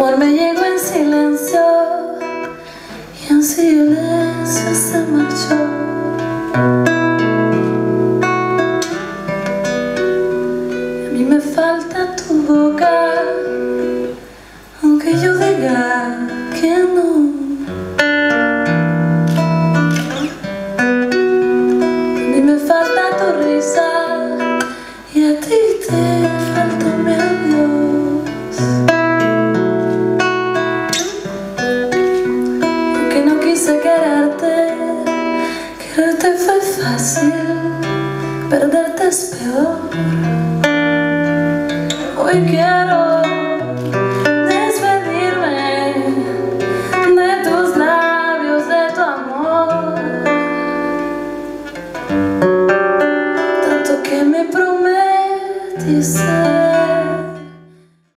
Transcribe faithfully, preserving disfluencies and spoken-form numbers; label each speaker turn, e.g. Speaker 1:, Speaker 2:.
Speaker 1: amor me llegó en silencio y en silencio se marchó. A mí me falta tu boca, aunque yo diga